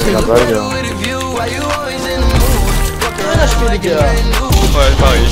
Trabalho. Acho que ele quer. Ouais, pareil.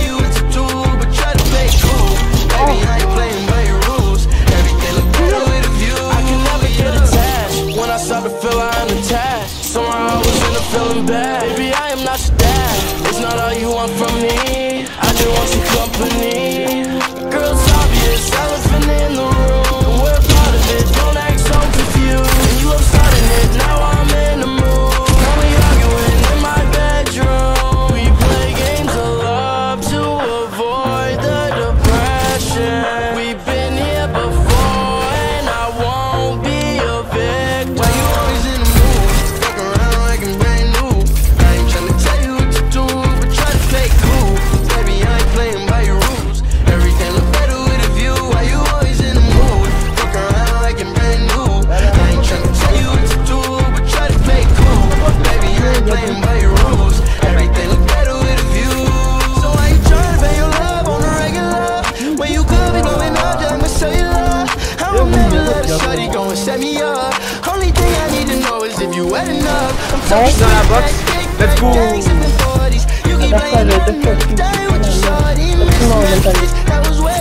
Somehow I was in a feeling bad. Baby, I am not your dad. It's not all you want from me. I just want your company. Girl, it's obvious, elephant in the room. We're part of it, don't act so confused. You love starting it, now I'm in the mood. Now we arguing in my bedroom. We play games of love to avoid the depression. We've been here before and I won't be a victim. Why you always in the mood? Fuck around like I'm brand new. I ain't tryna tell you what to do, but try to play cool. Baby, I ain't playing by your rules. Everything look better with a view. Why you always in the mood? Fuck around like I'm brand new. I ain't tryna tell you what to do, but try to play cool. Baby, I ain't playing by your rules. Everything look better with a view. So I ain't tryna pay your love on the regular. When you could be blowing up, just my cellular. I remember let a shawty go and set me up. Only thing I need to know is if you wet enough. I'm talking Dans la box. Let's go. you keep playing on day with your shawty. Miss Memphis, that was way